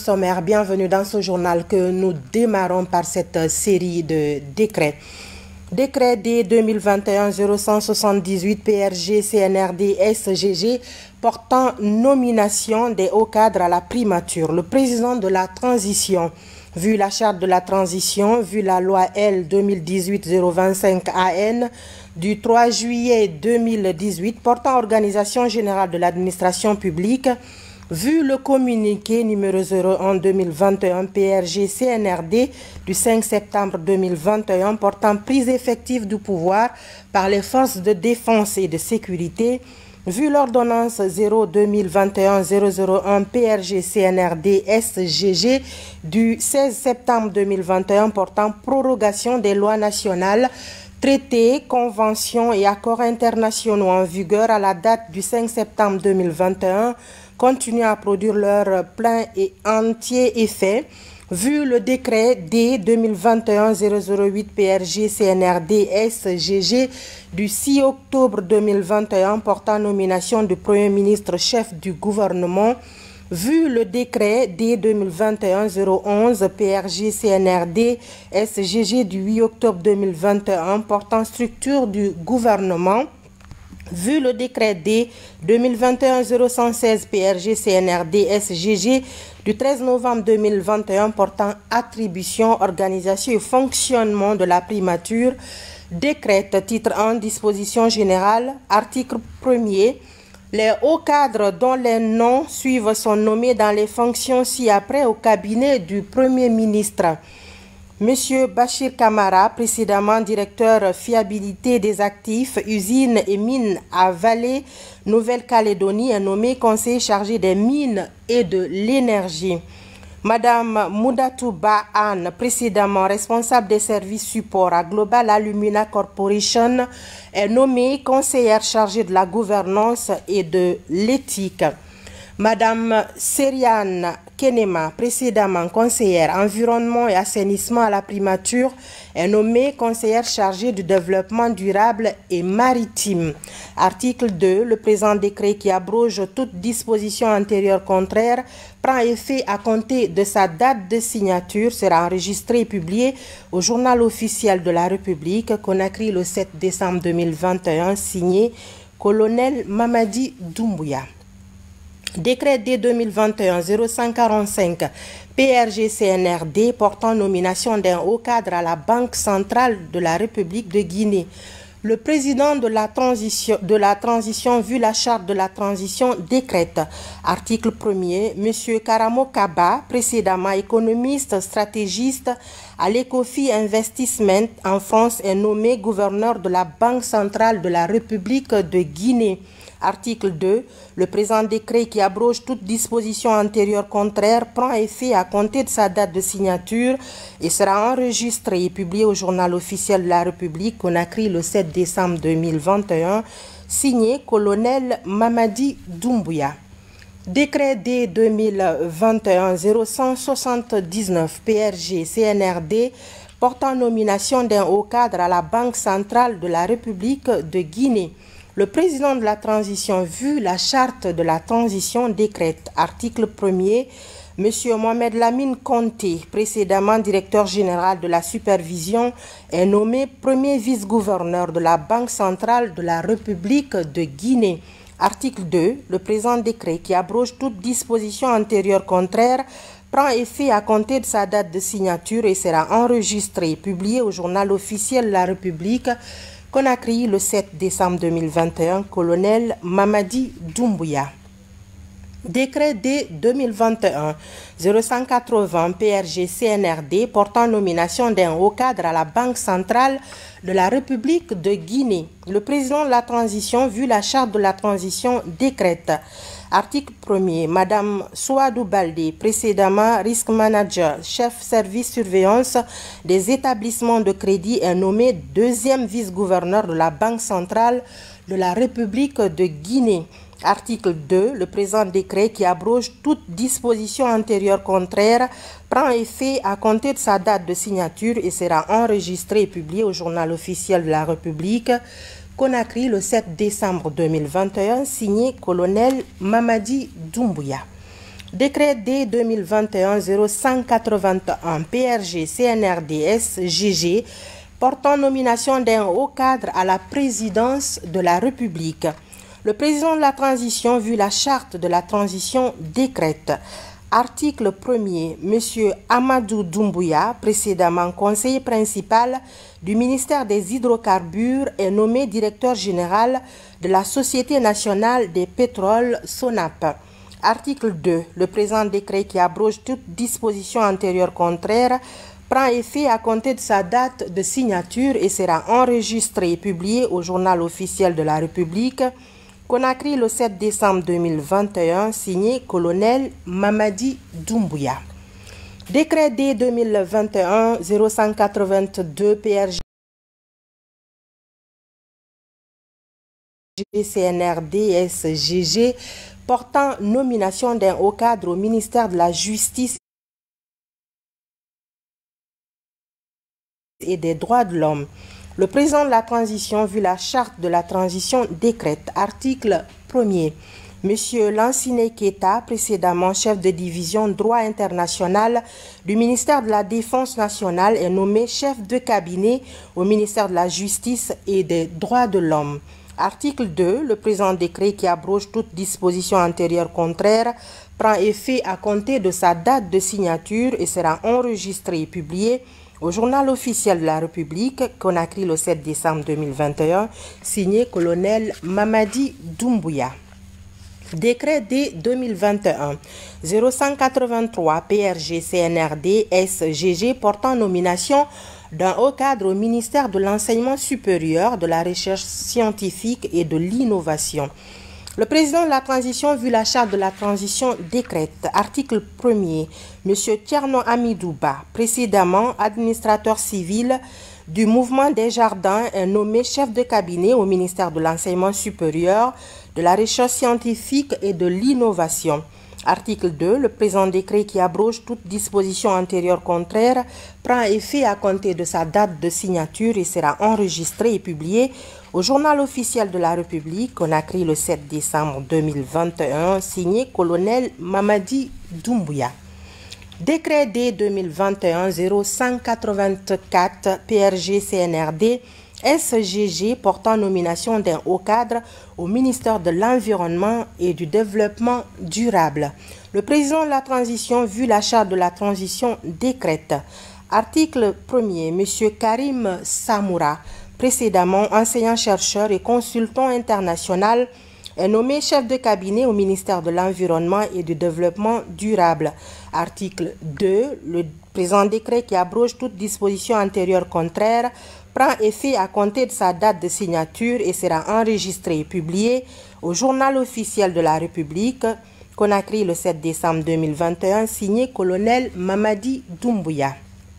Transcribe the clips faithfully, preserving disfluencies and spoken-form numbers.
sommaire, bienvenue dans ce journal que nous démarrons par cette série de décrets. Décret D deux mille vingt et un zéro cent soixante-dix-huit P R G C N R D S G G portant nomination des hauts cadres à la primature. Le président de la transition, vu la charte de la transition, vu la loi L deux mille dix-huit zéro vingt-cinq A N du trois juillet deux mille dix-huit portant organisation générale de l'administration publique, vu le communiqué numéro zéro un deux mille vingt et un P R G C N R D du cinq septembre deux mille vingt et un portant prise effective du pouvoir par les forces de défense et de sécurité, vu l'ordonnance zéro deux mille vingt et un zéro zéro un P R G C N R D S G G du seize septembre deux mille vingt et un portant prorogation des lois nationales, traités, conventions et accords internationaux en vigueur à la date du cinq septembre deux mille vingt et un continuent à produire leur plein et entier effet, vu le décret D deux mille vingt et un zéro zéro huit P R G C N R D S G G du six octobre deux mille vingt et un portant nomination du Premier ministre chef du gouvernement, vu le décret D deux mille vingt et un zéro onze P R G C N R D S G G du huit octobre deux mille vingt et un portant structure du gouvernement, vu le décret D deux mille vingt et un zéro cent seize P R G C N R D S G G du treize novembre deux mille vingt et un portant attribution, organisation et fonctionnement de la primature, décrète titre un disposition générale, article premier. Les hauts cadres dont les noms suivent sont nommés dans les fonctions ci-après au cabinet du Premier ministre. Monsieur Bachir Camara, précédemment directeur fiabilité des actifs, usines et mines à Vallée, Nouvelle-Calédonie, est nommé conseiller chargé des mines et de l'énergie. Madame Moudatou Ba'an, précédemment responsable des services support à Global Alumina Corporation, est nommée conseillère chargée de la gouvernance et de l'éthique. Madame Seriane Kenema, précédemment conseillère environnement et assainissement à la primature, est nommée conseillère chargée du développement durable et maritime. Article deux. Le présent décret qui abroge toute disposition antérieure contraire prend effet à compter de sa date de signature, sera enregistré et publié au journal officiel de la République, Conakry le sept décembre deux mille vingt et un, signé Colonel Mamadi Doumbouya. Décret D deux mille vingt et un zéro cent quarante-cinq P R G C N R D portant nomination d'un haut cadre à la Banque centrale de la République de Guinée. Le président de la transition, de la transition vu la charte de la transition, décrète. Article premier. Monsieur Karamo Kaba, précédemment économiste, stratégiste à l'Ecofi Investissement en France, est nommé gouverneur de la Banque centrale de la République de Guinée. Article deux. Le présent décret qui abroge toute disposition antérieure contraire prend effet à compter de sa date de signature et sera enregistré et publié au journal officiel de la République, Conakry le sept décembre deux mille vingt et un, signé Colonel Mamadi Doumbouya. Décret D deux mille vingt et un zéro cent soixante-dix-neuf P R G C N R D portant nomination d'un haut cadre à la Banque centrale de la République de Guinée. Le président de la transition, vu la charte de la transition, décrète. Article premier. Monsieur Mohamed Lamine Conté, précédemment directeur général de la supervision, est nommé premier vice-gouverneur de la Banque centrale de la République de Guinée. Article deux. Le présent décret qui abroge toute disposition antérieure contraire prend effet à compter de sa date de signature et sera enregistré et publié au journal officiel de la République, Conakry le sept décembre deux mille vingt et un, Colonel Mamadi Doumbouya. Décret D deux mille vingt et un zéro cent quatre-vingts P R G C N R D portant nomination d'un haut cadre à la Banque centrale de la République de Guinée. Le président de la transition, vu la charte de la transition, décrète. Article premier. Madame Souadou Baldé, précédemment Risk Manager, chef service surveillance des établissements de crédit, est nommé deuxième vice-gouverneur de la Banque centrale de la République de Guinée. Article deux. Le présent décret qui abroge toute disposition antérieure contraire prend effet à compter de sa date de signature et sera enregistré et publié au journal officiel de la République, Conakry le sept décembre deux mille vingt et un, signé Colonel Mamadi Doumbouya. Décret D deux mille vingt et un zéro cent quatre-vingt-un P R G C N R D S G G portant nomination d'un haut cadre à la présidence de la République. Le président de la transition, vu la charte de la transition, décrète. Article premier. M. Amadou Doumbouya, précédemment conseiller principal du ministère des Hydrocarbures, est nommé directeur général de la Société nationale des pétroles SONAP. Article deux. Le présent décret qui abroge toute disposition antérieure contraire prend effet à compter de sa date de signature et sera enregistré et publié au journal officiel de la République. Conakry le sept décembre deux mille vingt et un, signé colonel Mamadi Doumbouya. Décret D deux mille vingt et un zéro cent quatre-vingt-deux P R G C N R D S G G portant nomination d'un haut cadre au ministère de la Justice et des droits de l'homme. Le président de la transition, vu la charte de la transition, décrète. Article premier. Monsieur Lansine Keita, précédemment chef de division droit international du ministère de la Défense nationale, est nommé chef de cabinet au ministère de la Justice et des droits de l'homme. Article deux. Le présent décret qui abroge toute disposition antérieure contraire prend effet à compter de sa date de signature et sera enregistré et publié au journal officiel de la République, Conakry le sept décembre deux mille vingt et un, signé colonel Mamadi Doumbouya. Décret D deux mille vingt et un zéro cent quatre-vingt-trois P R G C N R D S G G portant nomination d'un haut cadre au ministère de l'Enseignement supérieur, de la Recherche scientifique et de l'Innovation. Le président de la transition, vu la charte de la transition, décrète. Article premier. M. Tierno Amidouba, précédemment administrateur civil du mouvement des jardins, est nommé chef de cabinet au ministère de l'Enseignement supérieur, de la Recherche scientifique et de l'Innovation. Article deux. Le présent décret qui abroge toute disposition antérieure contraire prend effet à compter de sa date de signature et sera enregistré et publié au journal officiel de la République, Conakry le sept décembre deux mille vingt et un, signé colonel Mamadi Doumbouya. Décret D deux mille vingt et un zéro cent quatre-vingt-quatre P R G C N R D S G G portant nomination d'un haut cadre au ministère de l'Environnement et du Développement durable. Le président de la transition, vu la charte de la transition, décrète. Article premier. M. Karim Samoura, précédemment enseignant-chercheur et consultant international, est nommé chef de cabinet au ministère de l'Environnement et du Développement durable. Article deux. Le présent décret qui abroge toute disposition antérieure contraire prend effet à compter de sa date de signature et sera enregistré et publié au journal officiel de la République, Conakry le sept décembre deux mille vingt et un, signé colonel Mamadi Doumbouya.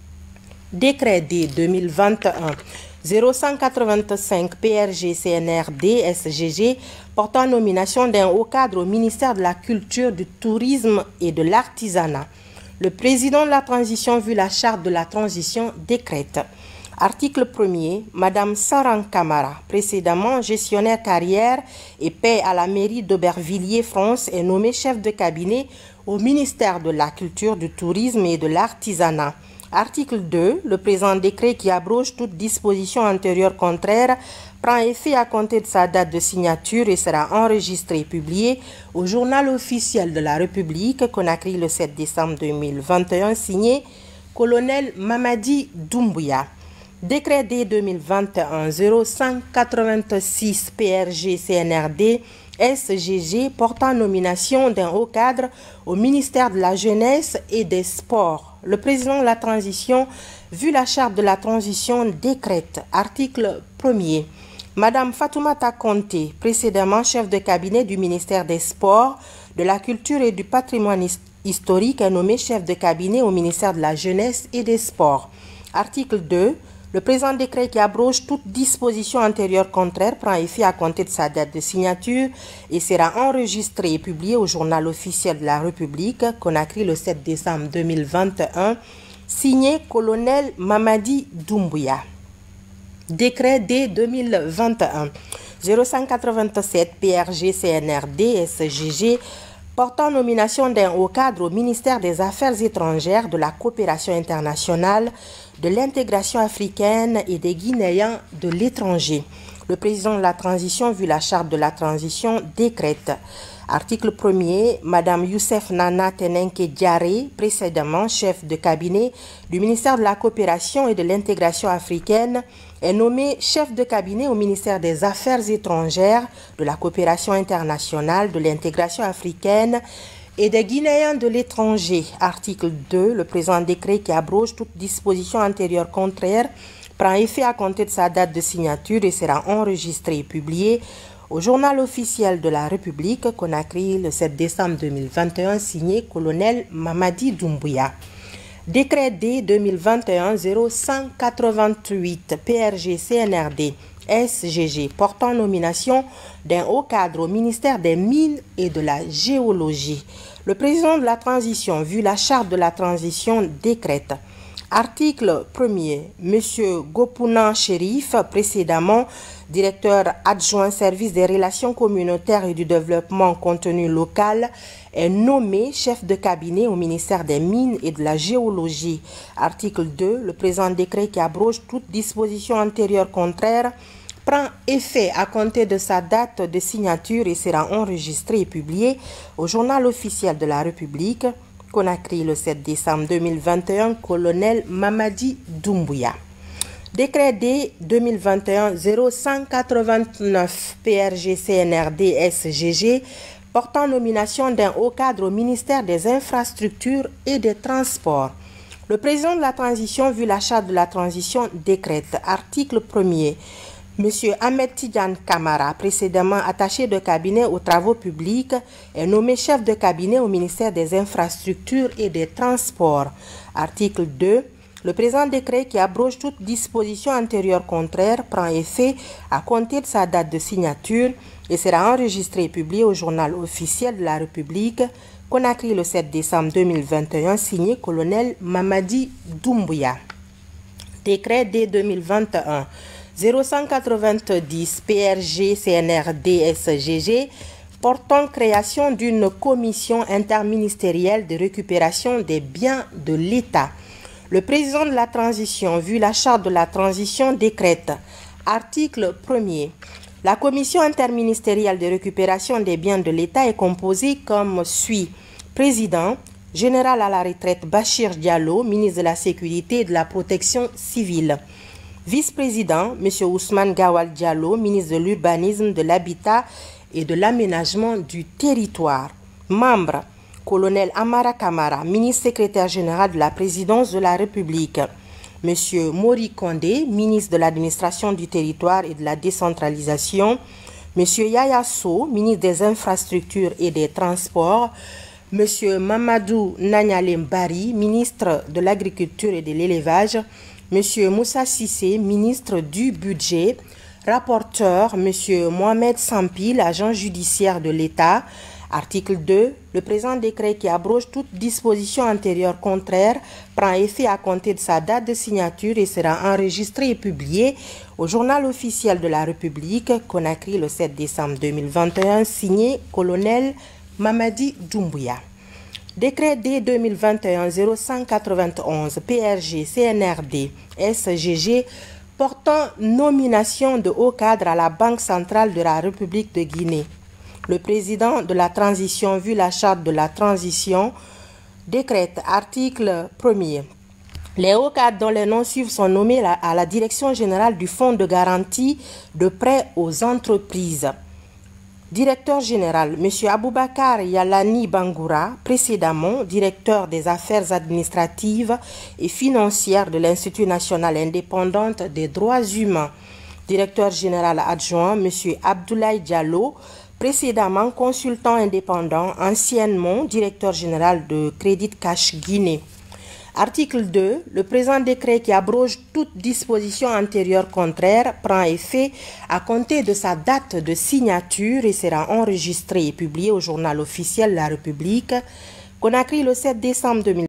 Décret D deux mille vingt et un zéro cent quatre-vingt-cinq P R G C N R D S G G portant nomination d'un haut cadre au ministère de la Culture, du Tourisme et de l'Artisanat. Le président de la transition, vu la charte de la transition, décrète. Article premier. Madame Saran Kamara, précédemment gestionnaire carrière et paie à la mairie d'Aubervilliers, France, est nommée chef de cabinet au ministère de la Culture, du Tourisme et de l'Artisanat. Article deux. Le présent décret qui abroge toute disposition antérieure contraire prend effet à compter de sa date de signature et sera enregistré et publié au journal officiel de la République, Conakry le sept décembre deux mille vingt et un, signé colonel Mamadi Doumbouya. Décret D deux mille vingt et un zéro cent quatre-vingt-six P R G C N R D S G G portant nomination d'un haut cadre au ministère de la Jeunesse et des Sports. Le président de la transition, vu la charte de la transition, décrète. Article premier. Madame Fatoumata Conté, précédemment chef de cabinet du ministère des Sports, de la Culture et du Patrimoine historique, est nommée chef de cabinet au ministère de la Jeunesse et des Sports. Article deux. Le présent décret qui abroge toute disposition antérieure contraire prend effet à compter de sa date de signature et sera enregistré et publié au journal officiel de la République, Conakry le sept décembre deux mille vingt et un, signé colonel Mamadi Doumbouya. Décret D deux mille vingt et un zéro cent quatre-vingt-sept P R G C N R D S G G portant nomination d'un haut cadre au ministère des Affaires étrangères, de la coopération internationale, de l'intégration africaine et des Guinéens de l'étranger. Le président de la transition, vu la charte de la transition, décrète. Article premier, Madame Youssef Nana Tenenke Diaré, précédemment chef de cabinet du ministère de la coopération et de l'intégration africaine, est nommée chef de cabinet au ministère des Affaires étrangères, de la coopération internationale, de l'intégration africaine et des Guinéens de l'étranger. Article deux, le présent décret qui abroge toute disposition antérieure contraire prend effet à compter de sa date de signature et sera enregistré et publié au journal officiel de la République, Conakry, le sept décembre deux mille vingt et un, signé colonel Mamadi Doumbouya. Décret D deux mille vingt et un zéro cent quatre-vingt-huit P R G C N R D S G G portant nomination d'un haut cadre au ministère des Mines et de la Géologie. Le président de la transition, vu la charte de la transition, décrète. Article premier, Monsieur Gopounan Chérif, précédemment directeur adjoint service des relations communautaires et du développement contenu local, est nommé chef de cabinet au ministère des Mines et de la Géologie. Article deux, le présent décret qui abroge toute disposition antérieure contraire prend effet à compter de sa date de signature et sera enregistré et publié au journal officiel de la République, Conakry, le sept décembre deux mille vingt et un, colonel Mamadi Doumbouya. Décret D deux mille vingt et un zéro cent quatre-vingt-neuf P R G C N R D S G G portant nomination d'un haut cadre au ministère des Infrastructures et des Transports. Le président de la transition, vu la charte de la transition, décrète. Article premier. Monsieur Ahmed Tidiane Kamara, précédemment attaché de cabinet aux travaux publics, est nommé chef de cabinet au ministère des Infrastructures et des Transports. Article deux. Le présent décret qui abroge toute disposition antérieure contraire prend effet à compter de sa date de signature et sera enregistré et publié au journal officiel de la République, Conakry, le sept décembre deux mille vingt et un, signé colonel Mamadi Doumbouya. Décret D deux mille vingt et un zéro cent quatre-vingt-dix P R G C N R D S G G portant création d'une commission interministérielle de récupération des biens de l'État. Le président de la transition, vu la charte de la transition, décrète. Article premier. La commission interministérielle de récupération des biens de l'État est composée comme suit. Président, général à la retraite Bachir Diallo, ministre de la Sécurité et de la Protection civile. Vice-président, M. Ousmane Gawal Diallo, ministre de l'Urbanisme, de l'Habitat et de l'Aménagement du Territoire. Membre, colonel Amara Kamara, ministre secrétaire général de la présidence de la République. M. Mori Kondé, ministre de l'administration du territoire et de la décentralisation. M. Yaya Sow, ministre des infrastructures et des transports. M. Mamadou Nanyalem Bari, ministre de l'agriculture et de l'élevage. M. Moussa Sissé, ministre du budget. Rapporteur, M. Mohamed Sampil, agent judiciaire de l'État. Article deux. Le présent décret qui abroge toute disposition antérieure contraire prend effet à compter de sa date de signature et sera enregistré et publié au journal officiel de la République, Conakry, le sept décembre deux mille vingt et un, signé colonel Mamadi Doumbouya. Décret D deux mille vingt et un zéro cent quatre-vingt-onze P R G C N R D S G G portant nomination de haut cadre à la Banque centrale de la République de Guinée. Le président de la transition, vu la charte de la transition, décrète. Article premier. Les hauts cadres dont les noms suivent sont nommés à la direction générale du Fonds de garantie de prêts aux entreprises. Directeur général, M. Aboubakar Yalani Bangoura, précédemment directeur des affaires administratives et financières de l'Institut national indépendant des droits humains. Directeur général adjoint, M. Abdoulaye Diallo, précédemment consultant indépendant, anciennement directeur général de Crédit Cash Guinée. Article deux. Le présent décret qui abroge toute disposition antérieure contraire prend effet à compter de sa date de signature et sera enregistré et publié au journal officiel de la République, Conakry, le sept décembre deux mille